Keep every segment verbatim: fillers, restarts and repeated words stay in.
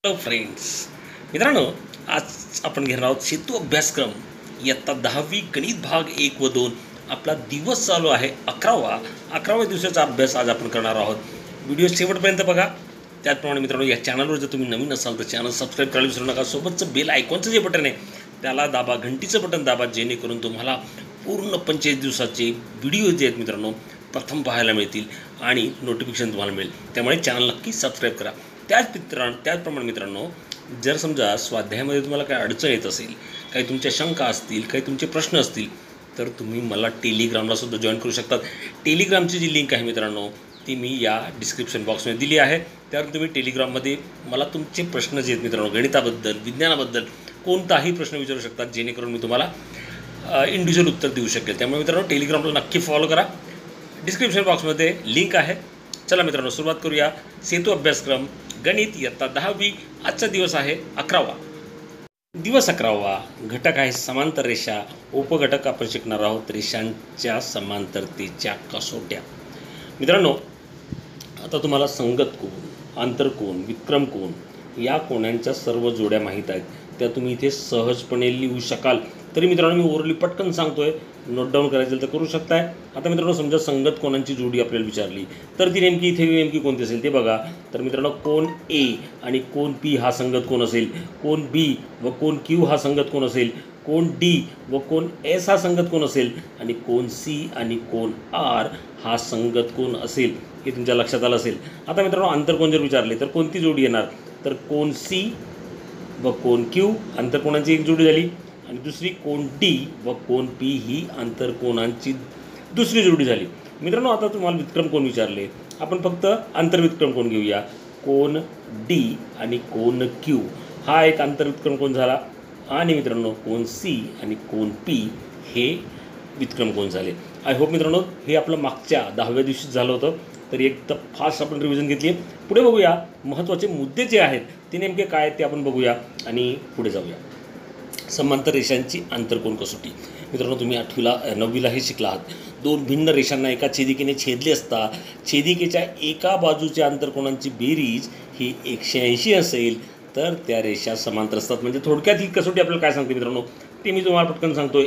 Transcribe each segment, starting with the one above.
Hello friends, मित्रांनो, आज आपण घेणार आहोत सेतू अभ्यासक्रम इयत्ता दहावी गणित भाग एक व दोन. आपला दिवस चालू आहे अकरावा अकराव्या दिवसाचा अभ्यास आज आपण करणार आहोत. व्हिडिओ शेवटपर्यंत बघा. त्याचप्रमाणे मित्रांनो, या चॅनलवर जर तुम्ही नवीन असाल तर चॅनल सबस्क्राईब करायला विसरू नका. सोबतचं बेल आयकॉनचं जे बटन आहे त्याला दाबा, घंटीचं बटन दाबा, जेणेकरून तुम्हाला पूर्ण पंचेचाळीस दिवसाचे व्हिडिओ जे आहेत मित्रांनो प्रथम पाहायला मिळतील आणि नोटिफिकेशन तुम्हाला मिळेल. त्यामुळे चॅनल नक्की सबस्क्राईब करा. त्याच मित्रांनो त्याचप्रमाणे मित्रांनो, जर समजा स्वाध्यायामध्ये तुम्हाला काही अडचण येत असेल, काही तुमच्या शंका असतील, काही तुमचे प्रश्न असतील, तर तुम्ही मला टेलिग्रामलासुद्धा जॉईन करू शकतात. टेलिग्रामची जी लिंक आहे मित्रांनो ती मी या डिस्क्रिप्शन बॉक्समध्ये दिली आहे. त्यावर तुम्ही टेलिग्राममध्ये मला तुमचे प्रश्न जे आहेत मित्रांनो गणिताबद्दल, विज्ञानाबद्दल कोणताही प्रश्न विचारू शकतात, जेणेकरून मी तुम्हाला इंडिव्हिज्युअल उत्तर देऊ शकेल. त्यामुळे मित्रांनो टेलिग्रामला नक्की फॉलो करा. डिस्क्रिप्शन बॉक्समध्ये लिंक आहे. चला मित्रांनो, सुरुवात करूया. सेतू अभ्यासक्रम गणित इयत्ता दहावी. आजचा दिवस आहे अकरावा. दिवस अकरावा. घटक आहे समांतर रेषा. उपघटक आपण शिकणार आहोत रेषांच्या समांतरतेच्या कसोट्या. मित्रांनो, आता तुम्हाला संगत कोन, आंतरकोन, विक्रम कोन या कोणांच्या सर्व जोड्या माहीत आहेत. त्या तुम्ही इथे सहजपणे लिहू शकाल. तरी मित्रांनो, मी ओरली पटकन सांगतोय, नोट डाऊन करायचं तर करू शकताय. आता मित्रांनो, समजा संगत कोणांची जोडी आपल्याला विचारली तर ती नेमकी इथे नेमकी कोणती असेल ते बघा. तर मित्रांनो, कोन ए आणि कोन पी हा संगत कोण असेल, कोन बी व कोन क्यू हा संगत कोण असेल, कोन डी व कोन एस हा संगत कोण असेल आणि कोन सी आणि कोन आर हा संगत कोण असेल, हे तुमच्या लक्षात आलं असेल. आता मित्रांनो, आंतरकोन जर विचारले तर कोणती जोडी येणार, तर कोन सी व कोन क्यू आंतरकोणांची एक जोडी झाली, आणि दुसरी कोन डी व कोन पी ही आंतरकोणांची दुसरी जोडी झाली. मित्रांनो, आता तुम्हाला विक्रम कोण विचारले, आपण फक्त आंतरविक्रम कोण घेऊया. कोन डी आणि कोन क्यू हा एक आंतरविक्रम कोण झाला, आणि मित्रांनो कोन सी आणि कोन पी हे विक्रम कोण झाले. आय होप मित्रांनो हे आपलं मागच्या दहाव्या दिवशीच झालं होतं. तरी एक तर फास्ट आपण रिव्हिजन घेतली आहे. पुढे बघूया महत्त्वाचे मुद्दे जे आहेत ते नेमके काय आहेत ते आपण बघूया आणि पुढे जाऊया. समांतर रेषांची आंतरकोन कसोटी. मित्रांनो, तुम्ही आठवीला नववीला हे शिकला आहात. दोन भिन्न रेषांना एका छेदिकेने छेदले असता छेदिकेच्या एका बाजूच्या आंतरकोनांची बेरीज ही एकशे ऐंशी असेल तर त्या रेषा समांतर असतात. म्हणजे थोडक्यात ही कसोटी आपल्याला काय सांगते मित्रांनो ते मी तुम्हाला पटकन सांगतोय.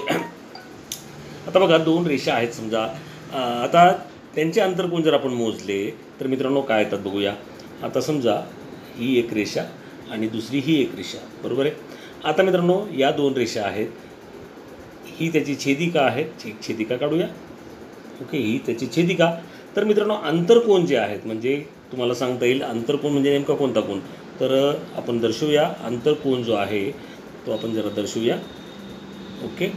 आता बघा, दोन रेषा आहेत समजा. आता त्यांचे आंतरकोन जर आपण मोजले तर मित्रांनो काय येतात बघूया. आता समजा ही एक रेषा आणि दुसरी ही एक रेषा, बरोबर आहे. आता मित्रांनो, या दोन रेषा आहेत. ही त्याची छेदिका आहे, छेदिका काढूया. ओके, ही त्याची छेदिका. तर मित्रांनो, आंतरकोन जे आहेत म्हणजे तुम्हाला सांगता येईल आंतरकोन म्हणजे नेमका कोणता कोण, तर आपण दर्शवूया. आंतरकोन जो आहे तो आपण जरा दर्शवूया. ओके,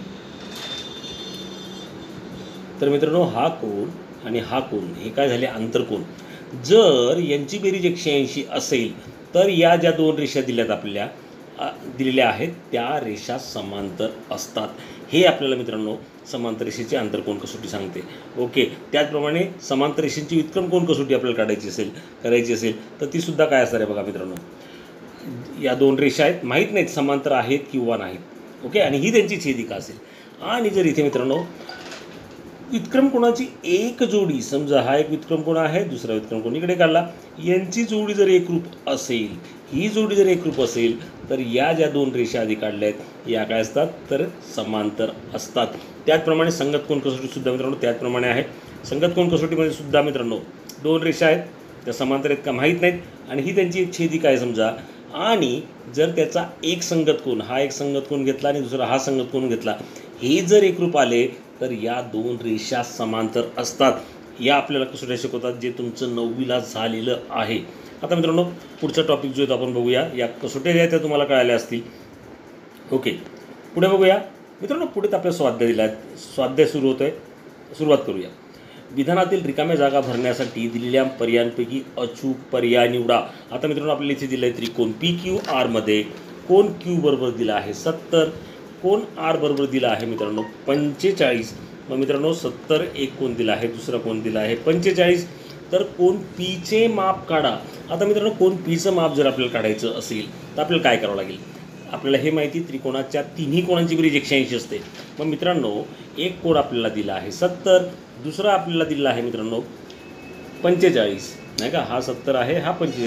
तर मित्रांनो, हा कोन आणि हा कोन हे काय झाले, आंतरकोन. जर यांची बेरीज एकशे ऐंशी असेल तर या ज्या दोन रेषा दिल्यात आपल्या दिलेल्या आहेत त्या रेषा समांतर असतात. हे आपल्याला मित्रांनो समांतर रेषेची आंतरकोन कसोटी सांगते. ओके, त्याचप्रमाणे समांतर रेषेची विक्रम कोन कसोटी आपल्याला काढायची असेल करायची असेल तर ती सुद्धा काय असणार आहे बघा मित्रांनो. या दोन रेषा आहेत, माहीत नाहीत समांतर आहेत किंवा नाहीत. ओके, आणि ही त्यांची छेदिका असेल. आणि जर इथे मित्रांनो विक्रम कोणाची एक जोडी, समजा हा एक विक्रम कोण आहे, दुसरा विक्रम कोण इकडे काढला, यांची जोडी जर एकरूप असेल, ही जोडी जर एकरूप असेल तर या ज्या दोन रेषा आधी काढल्या आहेत या काय असतात, तर समांतर असतात. त्याचप्रमाणे संगत कोन कसोटीसुद्धा मित्रांनो त्याचप्रमाणे आहे. संगत कोन कसोटीमध्ये सुद्धा मित्रांनो दोन रेषा आहेत, त्या समांतर आहेत का माहीत नाहीत, आणि ही त्यांची एक छेदिका आहे समजा. आणि जर त्याचा एक संगत कोन, हा एक संगत कोन घेतला आणि दुसरा हा संगत कोन घेतला, हे जर एकरूप आले तर या दोन रेषा समांतर असतात. या आपल्याला कसोट्या शिकवतात, जे तुमचं नववीला झालेलं आहे. आता मित्रांनो, पुढचा टॉपिक जो आहे तो आपण बघूया. या कसोट्या ज्या आहेत त्या तुम्हाला कळाल्या असतील. ओके, पुढे बघूया मित्रांनो. पुढे आपल्या स्वाध्याय दिला आहे, स्वाध्याय सुरू होतो आहे. सुरुवात करूया. विधानातील रिकाम्या जागा भरण्यासाठी दिलेल्या पर्यायांपैकी अचूक पर्याय निवडा. आता मित्रांनो, आपल्याला इथे दिलं आहे त्रिकोण पी क्यू आरमध्ये कोन क्यू बरोबर दिला आहे सत्तर, कोन आर बरोबर दिला आहे मित्रांनो पंचेचाळीस. मग मित्रांनो, सत्तर एक कोण दिला आहे, दुसरा कोण दिला आहे पंचेचाळीस. तर कोन पीचे माप काढा. आता मित्रांनो, कोन पीचं माप जर आपल्याला काढायचं असेल तर आपल्याला काय करावं लागेल. आपल्याला हे माहिती, त्रिकोणाच्या तिन्ही कोणांची बेरीज एकशे ऐंशी असते. मग मित्रांनो, एक कोन आपल्याला दिला आहे सत्तर, दुसरा आपल्याला दिला आहे मित्रांनो पंचेचाळीस, नाही का. हा सत्तर आहे, हा पंचेचाळीस आहे.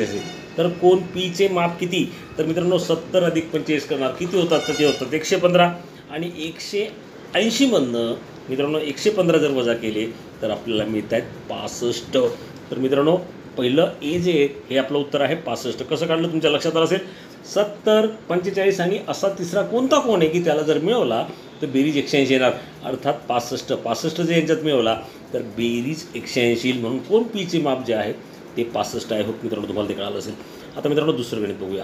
तर कोण पीचे माप किती, तर मित्रांनो सत्तर अधिक पंचेचाळीस करणार किती होतात, तर ते होतात एकशे पंधरा. आणि एकशे ऐंशीमधनं मित्रांनो एकशे पंधरा जर वजा केले तर आपल्याला मिळत आहेत पासष्ट. तर मित्रांनो पहिलं ए जे हे आपलं उत्तर आहे पासष्ट. कसं काढलं तुमच्या लक्षात आलं असेल. सत्तर, पंचेचाळीस आणि असा तिसरा कोणता कोण आहे की त्याला जर मिळवला तर बेरीज एकशे ऐंशी येणार, अर्थात पासष्ट. पासष्ट जर यांच्यात मिळवला तर बेरीज एकशे ऐंशी येईल, म्हणून कोण पीचे माप जे आहे ते पासष्ट आहे. हो मित्रांनो तुम्हाला ते कळालं असेल. आता मित्रांनो दुसरं गणित बघूया.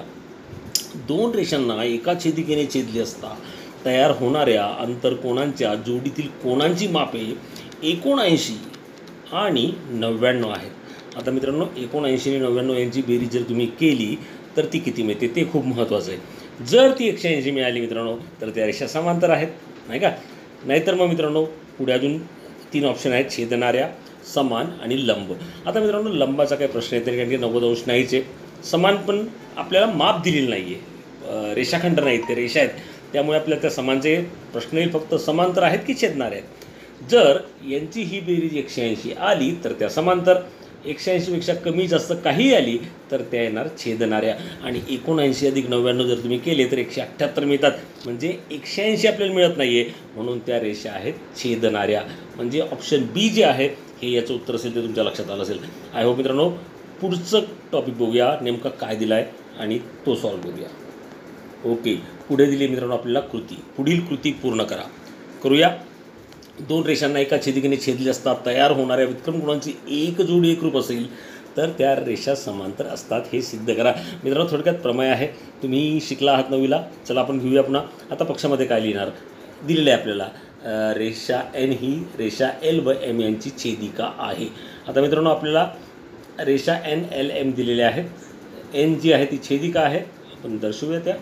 दोन रेषांना एका छेदिकेने छेदली असता तयार होणाऱ्या आंतरकोनांच्या जोडीतील कोणांची मापे एकोणऐंशी आणि नव्याण्णव आहेत. आता मित्रांनो एकोणऐंशी आणि नव्याण्णव यांची बेरीज जर तुम्ही केली तर ती किती मिळते ते खूप महत्त्वाचं आहे. जर ती एकशे ऐंशी मिळाली मित्रांनो तर त्या रेषा समांतर आहेत, नाही का. नाहीतर मग मित्रांनो पुढे अजून तीन ऑप्शन आहेत, छेदणाऱ्या, समान आणि लंब. आता मित्रांनो लंबाचा काही प्रश्न येतो कारण की नव्वद अंश नाहीच आहे. समान पण आपल्याला माप दिलेलं नाही आहे, रेषाखंड नाहीत ते रेषा आहेत, त्यामुळे आपल्याला त्या समानचे प्रश्न येईल फक्त समांतर आहेत की छेदणारे आहेत. जर यांची ही बेरीज एकशे ऐंशी आली तर त्या समांतर, एकशे ऐंशीपेक्षा कमी जास्त काही आली तर त्या येणार छेदणाऱ्या. आणि एकोणऐंशी अधिक नव्याण्णव जर तुम्ही केले तर एकशे अठ्ठ्याहत्तर मिळतात, म्हणजे एकशे ऐंशी आपल्याला मिळत नाही आहे, म्हणून त्या रेषा आहेत छेदणाऱ्या. म्हणजे ऑप्शन बी जे आहे हे याचं उत्तर असेल ते तुमच्या लक्षात आलं असेल. आय होप मित्रांनो पुढचं टॉपिक बघूया नेमका काय दिला आहे आणि तो सॉल्व्ह करूया. ओके, पुढे दिली मित्रांनो आपल्याला कृती. पुढील कृती पूर्ण करा. करूया. दोन रेषांना एका छेदिकेने छेदली असतात तयार होणाऱ्या व्युत्क्रमकोणांची एक जोडी एकरूप असेल तर त्या रेषा समांतर असतात हे सिद्ध करा. मित्रांनो थोडक्यात प्रमेय आहे, तुम्ही शिकला आहात नववीला. चला आपण घेऊया पुन्हा. आता पक्षामध्ये काय लिहिणार दिलेलं आहे आपल्याला. रेषा एन ही रेषा एल व एम यांची छेदिका आहे. आता मित्रांनो आपल्याला रेषा एन एल एम दिलेल्या आहेत. एन जी आहे ती छेदिका आहे, आपण दर्शवूया त्या.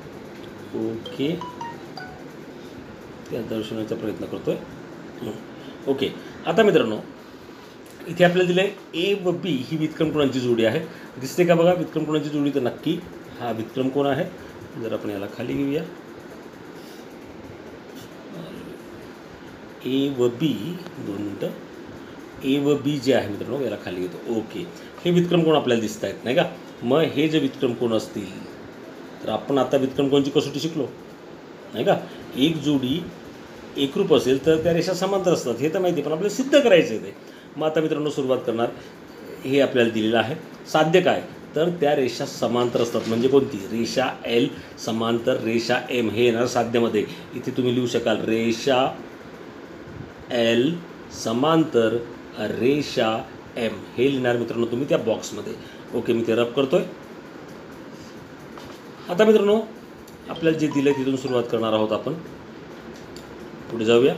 ओके, त्या दर्शवण्याचा प्रयत्न करतो आहे. ओके, आता मित्रांनो इथे आपल्याला दिलं आहे ए व बी ही व्युत्क्रमकोणांची जोडी आहे. दिसते का बघा व्युत्क्रमकोणांची जोडी, तर नक्की हा व्युत्क्रमकोण आहे. जर आपण याला खाली घेऊया, ए व बी, दोन मिनटं, ए व बी जे आहे मित्रांनो याला खाली घेतो. ओके, हे व्युत्क्रमकोण आपल्याला दिसत आहेत नाही का. मग हे जे व्युत्क्रमकोण असतील तर आपण आता व्युत्क्रमकोणाची कसोटी शिकलो नाही का. एक जोडी एकरूप असेल तर त्या रेषा समांतर असतात हे तर माहिती, पण आपल्याला सिद्ध करायचं आहे ते. मग आता मित्रांनो सुरुवात करणार. हे आपल्याला दिलेलं आहे. साध्य काय, तर त्या रेषा समांतर असतात. म्हणजे कोणती, रेषा एल समांतर रेषा एम हे येणार साध्यमध्ये. इथे तुम्ही लिहू शकाल रेषा एल समांतर रेषा एम हे लिहिणार मित्रांनो तुम्ही त्या बॉक्समध्ये. ओके, मी ते रब करतोय. आता मित्रांनो आपल्याला जे दिलं तिथून सुरुवात करणार आहोत आपण. पुढे जाऊया.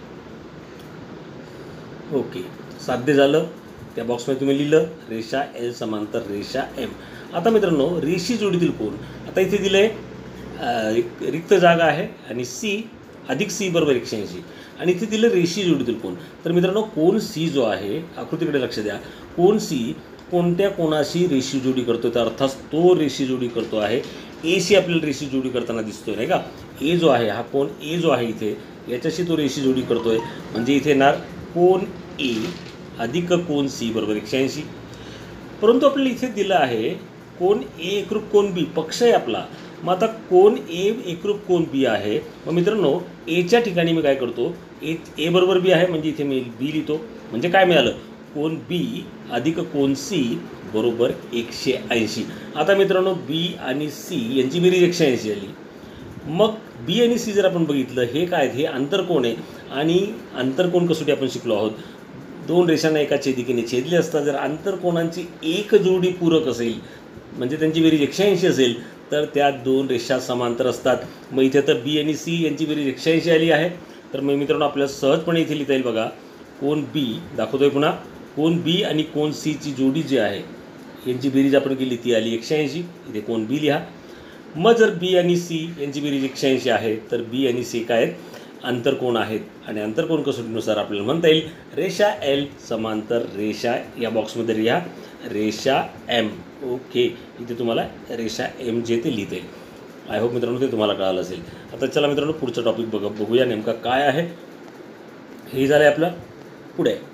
ओके, साध्य झालं. त्या बॉक्समध्ये तुम्ही लिहिलं रेषा एल समांतर रेषा एम. आता मित्रांनो रेषी जोडीतील कोण, आता इथे दिलं आहे रिक्त जागा आहे आणि सी अधिक सी बरोबर एकशे ऐंशी आणि इथे दिलं रेषी जोडीतील कोण. तर मित्रांनो कोण सी जो आहे, आकृतीकडे लक्ष द्या. कोण सी कोणत्या कोणाशी रेषी जोडी करतो, तर अर्थात तो रेषी जोडी करतो आहे ए सी. आपल्याला रेषी जोडी करताना दिसतोय नाही का. ए जो आहे हा कोण ए जो आहे इथे याच्याशी तो रेषी जोडी करतोय. म्हणजे इथे येणार कोण ए अधिक कोण सी बरोबर एकशे ऐंशी. परंतु आपल्याला इथे दिलं आहे कोण ए एकरूप कोण बी, पक्ष आहे आपला. मग आता कोण ए एकरूप कोण बी आहे. मग मित्रांनो एच्या ठिकाणी मी काय करतो, ए ए बरोबर बी आहे म्हणजे इथे मी बी लिहितो. म्हणजे काय मिळालं, कोण बी अधिक कोण सी बरोबर एकशे ऐंशी. आता मित्रांनो बी आणि सी यांची बेरीज एकशे ऐंशी आली. मग बी आणि सी जर आपण बघितलं हे काय, हे आंतरकोण आहे. आणि आंतरकोण कसोटी आपण शिकलो आहोत. दोन रेषांना एका छेदिकेने छेदले असता जर आंतरकोणांची एक जोडी पूरक असेल म्हणजे त्यांची बेरीज एकशे ऐंशी असेल तर त्या दोन रेषा समांतर असतात. मग इथे तर बी आणि सी यांची बेरीज एकशे ऐंशी आली आहे. तर मग मित्रांनो आपल्याला सहजपणे इथे लिहिता येईल बघा. कोण बी दाखवतोय पुन्हा, कोण बी आणि कोण सीची जोडी जी आहे यांची बेरीज आपण केली ती आली एकशे ऐंशी. इथे कोण बी लिहा. मग जर बी आणि सी यांची बेरीज एकशे ऐंशी आहे तर बी आणि सी काय आहेत, आंतरकोण आहेत. आणि आंतरकोण कसोटीनुसार आपल्याला म्हणता येईल रेषा एल समांतर रेषा, या बॉक्समध्ये लिहा रेषा एम. ओके, इथे तुम्हाला रेषा एम जे ते लिहिता येईल. आय होप मित्रांनो ते तुम्हाला कळालं असेल. आता चला मित्रांनो पुढचं टॉपिक बघ बघूया नेमका काय आहे. हे झालं आहे आपलं. पुढे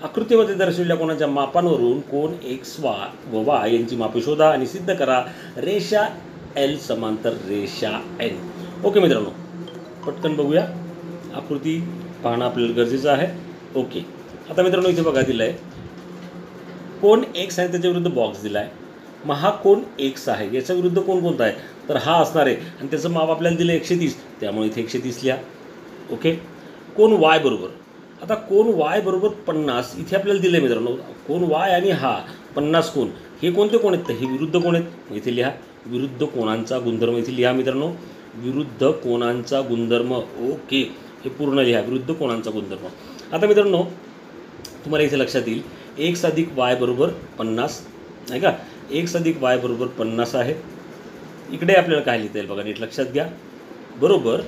आकृतीमध्ये दर्शवलेल्या कोणाच्या मापांवरून कोण एक्स वा व वाय यांची मापे शोधा आणि सिद्ध करा रेषा एल समांतर रेषा एन. ओके मित्रांनो, पटकन बघूया. आकृती पाहणं आपल्याला गरजेचं आहे. ओके, आता मित्रांनो इथे बघा दिलं आहे कोण एक्स आहे, त्याच्या विरुद्ध बॉक्स दिला आहे. मग हा कोण एक्स आहे, याच्या विरुद्ध कोण कोणता आहे, तर हा असणार आहे आणि त्याचं माप आपल्याला दिलं एकशे तीस, त्यामुळे इथे एकशे तीस लिहा. ओके, कोण वाय बरोबर, आता कोण वाय बरोबर पन्नास इथे आपल्याला दिलं आहे मित्रांनो. कोण वाय आणि हा पन्नास कोण, हे कोणते कोण आहेत, तर हे विरुद्ध कोण आहेत, इथे लिहा. विरुद्ध कोणांचा गुणधर्म इथे लिहा मित्रांनो, विरुद्ध कोणांचा गुणधर्म. ओके, हे पूर्ण लिहा, विरुद्ध कोणांचा गुणधर्म. आता मित्रांनो तुम्हाला इथे लक्षात येईल एक्स अधिक वाय बरोबर पन्नास नाही का, एक्स अधिक वाय बरोबर पन्नास आहे. इकडे आपल्याला काय लिहिता येईल बघा, नीट लक्षात घ्या. बरोबर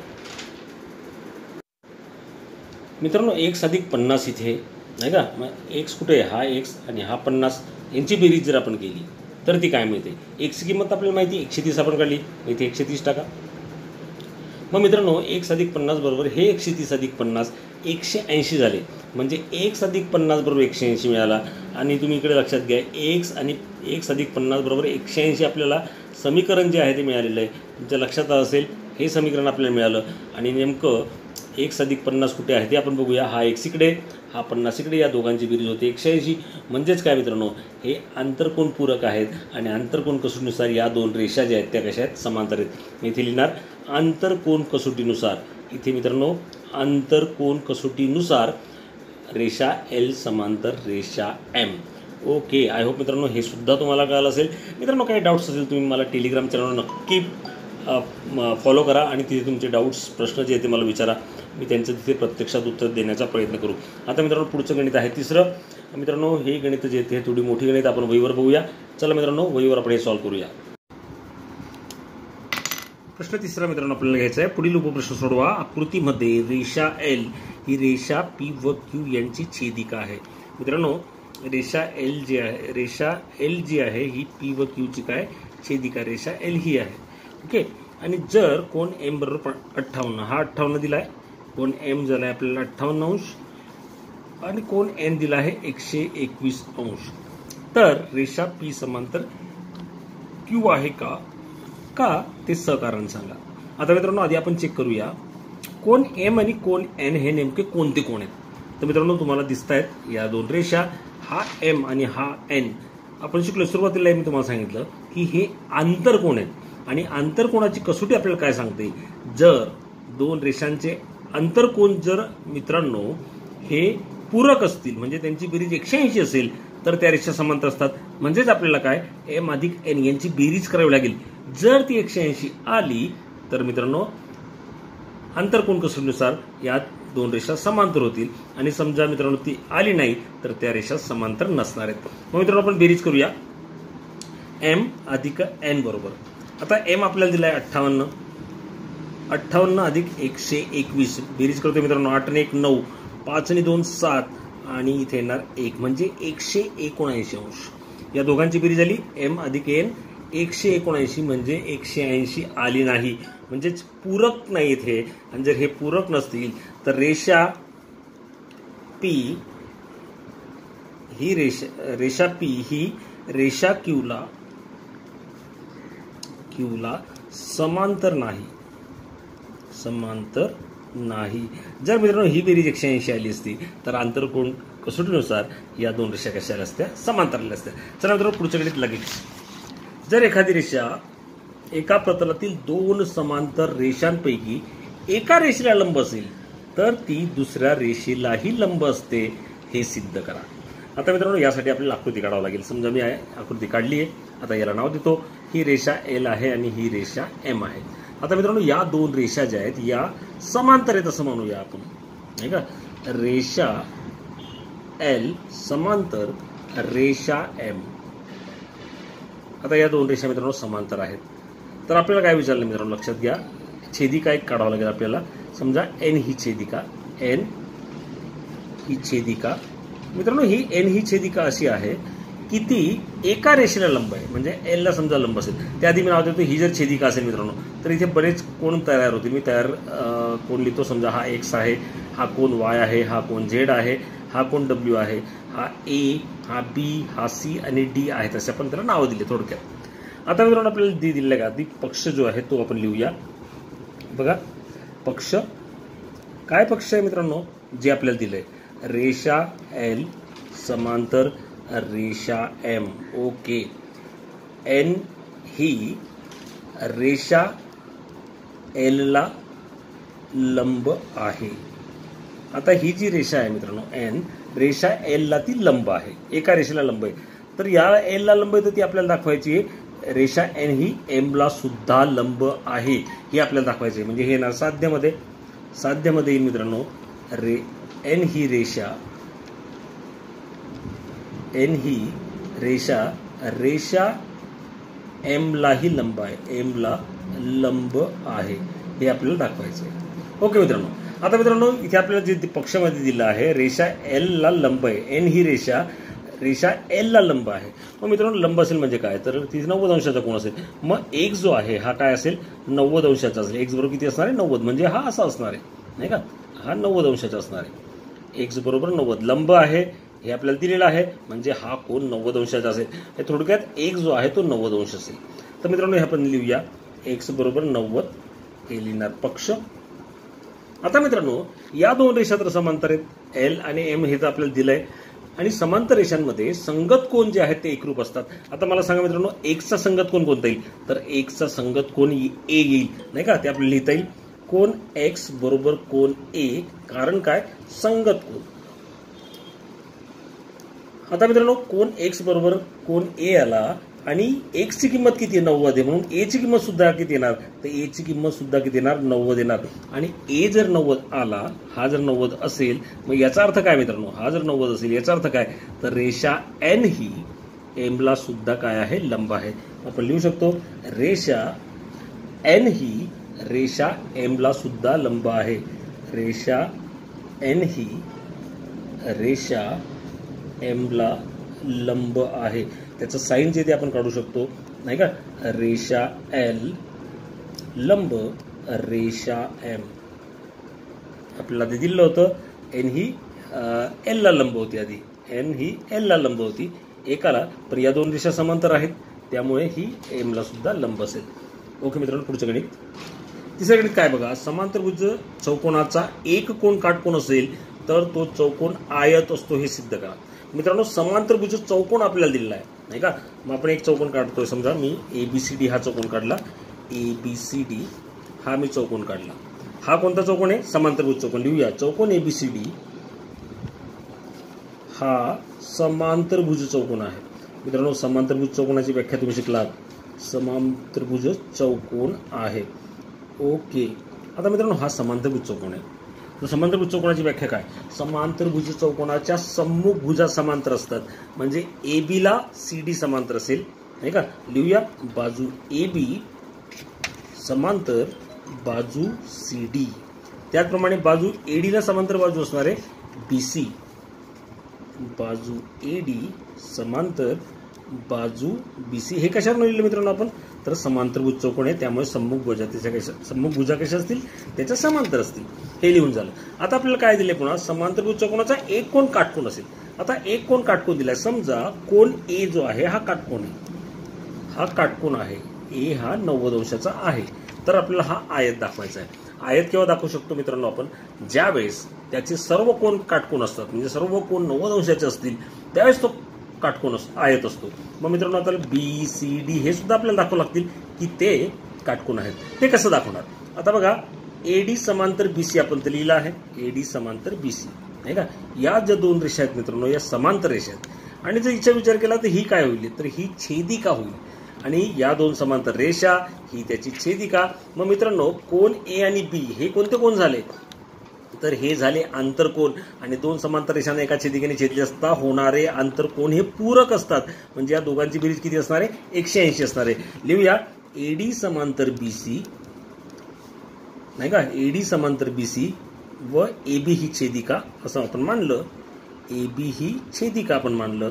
मित्रांनो एक्स अधिक पन्नास इथे नाही का, मग एक्स कुठे आहे, हा एक्स आणि हा पन्नास यांची बेरीज जर आपण केली तर ती काय मिळते, एक्सची किंमत आपल्याला माहिती एकशे तीस आपण काढली, इथे एकशे तीस टाका. मग मित्रांनो एक्स अधिक पन्नास बरोबर हे एकशे तीस अधिक पन्नास एकशे ऐंशी झाले, म्हणजे एक्स अधिक पन्नास बरोबर एकशे ऐंशी मिळाला. आणि तुम्ही इकडे लक्षात घ्या एक्स आणि एक्स अधिक पन्नास बरोबर एकशे ऐंशी आपल्याला समीकरण जे आहे ते मिळालेलं आहे. तुमच्या लक्षात असेल हे समीकरण आपल्याला मिळालं. आणि नेमकं एक्स अधिक पन्नास कुठे आहे ते आपण बघूया. हा एक्स इकडे, हा पन्नास इकडे, या दोघांची बेरीज होते एकशे ऐंशी. म्हणजेच काय मित्रांनो, हे आंतरकोन पूरक आहेत आणि आंतरकोन कसोटीनुसार या दोन रेषा ज्या आहेत त्या कशा आहेत, समांतर आहेत. मी इथे लिहिणार आंतरकोन कसोटीनुसार. इथे मित्रांनो आंतरकोन कसोटीनुसार रेषा एल समांतर रेषा एम. ओके, आय होप मित्रांनो हे सुद्धा तुम्हाला कळलं असेल. मित्रांनो काही डाऊट्स असेल तुम्ही मला टेलिग्राम चॅनलवर नक्की फॉलो करा आणि तिथे तुमचे डाऊट्स प्रश्न जे आहेत ते मला विचारा, मी त्यांचं तिथे प्रत्यक्षात उत्तर देण्याचा प्रयत्न करू. आता मित्रांनो पुढचं गणित आहे तिसरं. मित्रांनो हे गणित जे आहेत हे थोडी मोठी गणित आपण वहीवर बघूया. चला मित्रांनो वहीवर आपण हे सॉल्व्ह करूया. प्रश्न तिसरा मित्रांनो आपल्याला घ्यायचा आहे. पुढील उपप्रश्न सोडवा. आकृतीमध्ये रेषा एल ही रेषा पी व क्यू यांची छेदिका आहे. मित्रांनो रेषा एल जी आहे, रेषा एल जी आहे ही पी व क्यूची काय छेदिका रेषा एल ही आहे. ओके, आणि जर कोण एम बरोबर अठ्ठावन्न, हा अठ्ठावन्न दिला आहे, कोण एम झाला आहे आपल्याला अठ्ठावन्न अंश आणि कोण एन दिला आहे एकशे एकवीस अंश, तर रेषा पी समांतर क्यू आहे का का ते सहकारण सांगा. आता मित्रांनो आधी आपण चेक करूया कोण एम आणि कोण एन हे नेमके कोणते कोण आहेत. तर मित्रांनो तुम्हाला दिसत आहेत या दोन रेषा, हा एम आणि हा एन. आपण शिकलो सुरुवातीला मी तुम्हाला सांगितलं की हे आंतरकोन आहेत आणि आंतरकोणाची कसोटी आपल्याला काय सांगते, जर दोन रेषांचे आंतरकोन जर मित्रांनो हे पूरक असतील म्हणजे त्यांची बेरीज एकशे ऐंशी असेल तर त्या रेषा समांतर असतात. म्हणजेच आपल्याला काय एम अधिक एन यांची बेरीज करावी लागेल. जर ती एकशे ऐंशी आली तर मित्रांनो आंतरकोन कसोटीनुसार या दोन रेषा समांतर होतील आणि समजा मित्रांनो ती आली नाही तर त्या रेषा समांतर नसणार आहेत. मग मित्रांनो आपण बेरीज करूया एम अधिक एन बरोबर. आता एम आपल्याला दिला आहे अठ्ठावन्न, अठ्ठावन्न अधिक एकशे एकवीस बेरीज करतोय मित्रांनो. आठ आणि एक नऊ, पाच आणि दोन सात आणि इथे येणार एक म्हणजे एकशे एकोणऐंशी अंश. या दोघांची बेरीज झाली एम अधिक एन एकशे एकोणऐंशी, म्हणजे एकशे ऐंशी आली नाही म्हणजेच पूरक नाही इथे. आणि जर हे पूरक नसतील तर रेषा पी ही रेषा रेषा पी ही रेषा क्यूला क्यूला समांतर नाही, समांतर नाही. जर मित्रांनो ही बेरीज एकशे ऐंशी आली असती तर आंतरकोन कसोटीनुसार या दोन रेषा कशा आल्या असत्या, समांतर आल्या असत्या. चला मित्रांनो पुढच्या गणित लगेच. जर एखादी रेषा एका प्रतलातील दोन समांतर रेषांपैकी एका रेषेला लंब असेल तर ती दुसऱ्या रेषेलाही लंब असते हे सिद्ध करा. आता मित्रांनो यासाठी आपल्याला आकृती काढावं लागेल. समजा मी आकृती काढली आहे, आता याला नाव देतो. ही रेषा एल आहे आणि ही रेषा एम आहे. आता मित्रांनो या दोन रेषा ज्या आहेत या समांतर आहेत असं म्हणूया आपण, नाही का. रेषा एल समांतर रेषा एम. आता या दोन रेषा मित्रांनो समांतर आहेत. तर आपल्याला काय विचारलं मित्रांनो लक्षात घ्या, छेदिका एक काढावं लागेल आपल्याला. समजा एन ही छेदिका, एन ही छेदिका. मित्रांनो ही एन ही छेदिका अशी आहे की ती एका रेषेला लंब आहे, म्हणजे एलला समजा लंब असेल. त्याआधी मी नाव देतो ही जर छेदिका असेल मित्रांनो तर इथे बरेच कोण तयार होतील. मी तयार कोण लिहितो. समजा हा एक्स आहे, हा कोण वाय आहे, हा कोण झेड आहे, हा कोण डब्ल्यू आहे, हा ए, हा बी, हा सी आणि डी आहेत, असे आपण त्याला नावं दिले थोडक्यात. आता मित्रांनो आपल्याला डी दिले का, ती पक्ष जो आहे तो आपण लिहूया. बघा पक्ष काय पक्ष आहे मित्रांनो, जे आपल्याला दिलंय रेषा एल समांतर रेषा एम. ओके, एन ही रेषा एल ला लंब आहे. आता ही जी रेषा आहे मित्रांनो एन, रेषा एल ला ती लंब आहे, एका रेषेला लंब आहे. तर या एल ला लंब आहे तर ती आपल्याला दाखवायची आहे. रेषा एन ही एम ला सुद्धा लंब आहे ही आपल्याला दाखवायची आहे. म्हणजे हे येणार साध्यामध्ये, साध्यामध्ये येईल मित्रांनो रे एन ही रेषा एन ही रेषा रेषा एम लाही लंब आहे, एम ला लंब आहे हे आपल्याला दाखवायचं आहे. ओके मित्रांनो, आता मित्रांनो इथे आपल्याला जे पक्षामध्ये दिलं आहे रेषा एल ला लंब आहे, एन ही रेषा रेषा एल ला लंब आहे. मग मित्रांनो लंब असेल म्हणजे काय, तर तिथे नव्वद अंशाचा कोण असेल. मग एक्स जो आहे हा काय असेल, नव्वद अंशाचा असेल. एक्स बरोबर किती असणार आहे, नव्वद. म्हणजे हा असा असणार आहे नाही का, हा नव्वद अंशाचा असणार आहे. एक्स बरोबर नव्वद लंब आहे हे आपल्याला दिलेलं आहे, म्हणजे हा कोण नव्वद अंशाचा असेल. हे थोडक्यात एक्स जो आहे तो नव्वद अंश असेल. तर मित्रांनो हे आपण लिहूया, एक्स बरोबर नव्वद हे लिहिणार पक्ष. आता मित्रांनो या दोन रेषा तर समांतर आहेत, एल आणि एम हे तर आपल्याला दिलंय. आणि समांतर रेषांमध्ये संगत कोण जे आहेत ते एकरूप असतात. आता मला सांगा मित्रांनो एक्सचा संगत कोण कोणता येईल, तर एक्सचा संगत कोण ए येईल नाही का, ते आपल्याला लिहिता येईल. कोण एक्स बरोबर कोण ए, कारण काय संगत कोण. आता मित्रांनो कोण एक्स बरोबर कोण ए आला आणि एक्स ची किंमत किती आहे, नव्वद आहे. म्हणून ए ची किंमत सुद्धा किती येणार, तर ए ची किंमत सुद्धा किती येणार, नव्वद येणार. आणि ए जर नव्वद आला, हा जर नव्वद असेल, मग याचा अर्थ काय मित्रांनो, हा जर नव्वद असेल याचा अर्थ काय, तर रेषा एन ही एम ला सुद्धा काय आहे, लंब आहे. आपण लिहू शकतो रेषा एन ही रेषा एम ला सुद्धा लंब आहे. रेषा एन ही रेषा एम ला लंब आहे. त्याचं साइन जे ते आपण काढू शकतो नाही का, रेषा एल लंब रेषा एम. आपल्याला ते दिलं होतं एन ही एल ला लंब होती, आधी एन ही एल ला लंब होती एकाला, पण या दोन रेषा समांतर आहेत त्यामुळे ही एम ला सुद्धा लंब असेल. ओके मित्रांनो, पुढचं गणित. तिसरं गणित काय बघा, समांतरभुज चौकोनाचा एक कोण काटकोन असेल तर तो चौकोन आयत असतो हे सिद्ध करा. मित्रांनो समांतरभुज चौकोन आपल्याला दिलेला आहे नाही का, मग आपण एक चौकोन काढतोय. समजा मी ए बी सी डी हा चौकोन काढला, ए बी सी डी हा मी चौकोन काढला. हा कोणता चौकोन आहे, समांतरभुज चौकोन. लिहूया चौकोन ए बी सी डी हा समांतरभुज चौकोन आहे. मित्रांनो समांतरभुज चौकोनाची व्याख्या तुम्ही शिकलात, समांतरभुज चौकोन आहे. ओके, आता मित्रांनो हा समांतरभुज चौकोन आहे. तर समांतरभुज चौकोनाची व्याख्या काय, समांतरभुज चौकोनाच्या सम्मुख भुजा समांतर असतात. म्हणजे ए बी ला सी डी समांतर असेल नाही का. लिहूया बाजू ए बी समांतर बाजू सी डी. त्याचप्रमाणे बाजू ए डी ला समांतर बाजू असणार आहे बी सी. बाजू ए डी समांतर बाजू बी सी. हे कशावर लिहिलं मित्रांनो आपण, तर समांतरभुज चौकोन आहे त्यामुळे सम्मुख भुजा त्याच्या कशा सम्मुख भुजा कशा असतील, त्याच्या समांतर असतील. हे लिहून झालं. आता आपल्याला काय दिले, पुन्हा समांतरभुज चौकोनाचा एक कोण काटकोन असेल. आता एक कोण काटकोन दिलाय, समजा कोण ए जो आहे हा काटकोन आहे, हा काटकोन आहे, ए हा नव्वद अंशाचा आहे. तर आपल्याला हा आयत दाखवायचा आहे. आयत केव्हा दाखवू शकतो मित्रांनो आपण, ज्यावेळेस त्याचे सर्व कोण काटकोन असतात, म्हणजे सर्व कोण नव्वद अंशाचे असतील त्यावेळेस तो काटकोन असतो, आयत असतो. मग मित्रांनो आता बी सी डी हे सुद्धा आपल्याला दाखवू लागतील की ते काटकोन आहेत. ते कसं दाखवणार, आता बघा एडी समांतर बीसी आपण ते लिहिलं आहे, एडी समांतर बीसी नाही का. या ज्या दोन रेषा आहेत मित्रांनो या समांतर रेषा आहेत. आणि जर हिचा विचार केला तर ही काय होईल, तर ही छेदिका होईल. आणि या दोन समांतर रेषा ही त्याची छेदिका. मग मित्रांनो कोण ए आणि बी हे कोणते कोण झाले, तर हे झाले आंतरकोन. आणि दोन समांतर रेषांना एका छेदिकेने छेदले असता होणारे आंतरकोन हे पूरक असतात. म्हणजे या दोघांची बेरीज किती असणार आहे, एकशे ऐंशी असणार आहे. लिहूया एडी समांतर बीसी नाही का, एडी समांतर बीसी व ए बी ही छेदिका असं आपण मानलं, ए बी ही छेदिका आपण मानलं.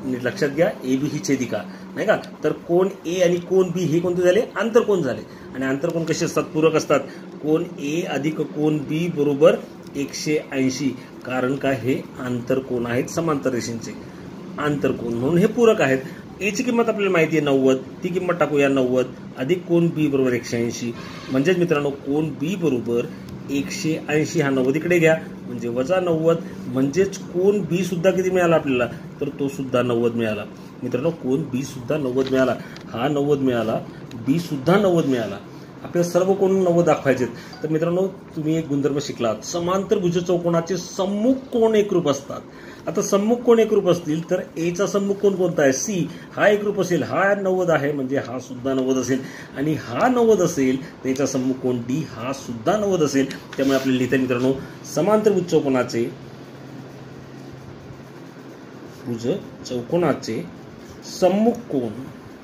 नीट लक्षात घ्या, ए बी ही छेदिका नाही का. तर कोण ए आणि कोण बी हे कोणते झाले, आंतरकोन झाले. आणि आंतरकोन कसे असतात, पूरक असतात. कोण ए अधिक कोण बी बरोबर एकशे ऐंशी, कारण का हे आंतरकोन आहेत समांतर रेषेंचे, आंतरकोन म्हणून हे पूरक आहेत. एची किंमत आपल्याला माहिती आहे नव्वद, ती किंमत टाकूया नव्वद अधिक कोण बी बरोबर एकशे ऐंशी. म्हणजेच मित्रांनो कोण बी बरोबर एकशे ऐंशी, हा नव्वद इकडे घ्या म्हणजे वजा नव्वद, म्हणजेच कोण बी सुद्धा किती मिळाला आपल्याला, तर तो सुद्धा नव्वद मिळाला. मित्रांनो कोण बी सुद्धा नव्वद मिळाला, हा नव्वद मिळाला, बी सुद्धा नव्वद मिळाला. आपल्याला सर्व कोण नव्वद दाखवायचे. तर मित्रांनो तुम्ही एक गुणधर्म शिकलात, समांतर भुज चौकोनाचे सम्मुख कोण एकरूप असतात. आता सम्मुख कोण एकरूप असतील तर एचा सम्मुख कोण कोणता आहे, सी, हा एकरूप असेल, हा नव्वद आहे म्हणजे हा सुद्धा नव्वद असेल. आणि हा नव्वद असेल तर याचा सम्मुख कोण डी, हा सुद्धा नव्वद असेल. त्यामुळे आपल्याला लिहिता मित्रांनो समांतर भुज चौकोनाचे भुज चौकोनाचे सम्मुख कोण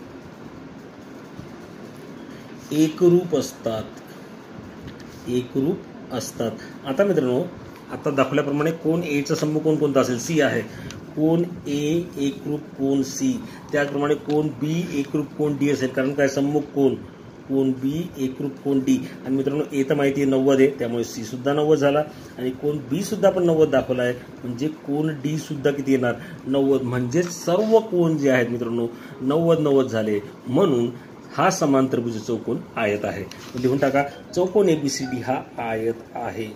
एकरूप असतात, एकरूप असतात. आता मित्रांनो आता दाखवल्याप्रमाणे कोण एचा सम्मुख कोण कोणता असेल, सी आहे. कोण ए एकरूप कोण सी, त्याचप्रमाणे कोण बी एकरूप कोण डी असेल, कारण काय सम्मुख कोण कोण बी एकरूप कोण डी. आणि मित्रांनो ए तर माहिती आहे नव्वद आहे, त्यामुळे सी सुद्धा नव्वद झाला. आणि कोण बी सुद्धा पण नव्वद दाखवला आहे, म्हणजे कोण डी सुद्धा किती येणार, नव्वद. म्हणजे सर्व कोण जे आहेत मित्रांनो नव्वद नव्वद झाले. म्हणून हा समांतरभुज चौकोन आयत आहे. लिहून टाका, चौकोन एबीसीडी हा आयत आहे.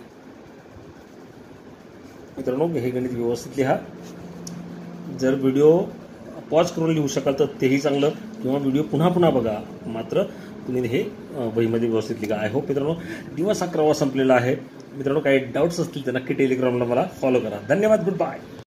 मित्रांनो हे गणित व्यवस्थित लिहा. जर व्हिडिओ पॉज करून लिहू शकाल तर तेही चांगलं, किंवा व्हिडिओ पुन्हा पुन्हा बघा, मात्र तुम्ही हे वहीमध्ये व्यवस्थित लिहा. आय होप मित्रांनो दिवस अकरावा संपलेला आहे. मित्रांनो काही डाऊट्स असतील तर नक्की टेलिग्रामला मला फॉलो करा. धन्यवाद, गुड बाय.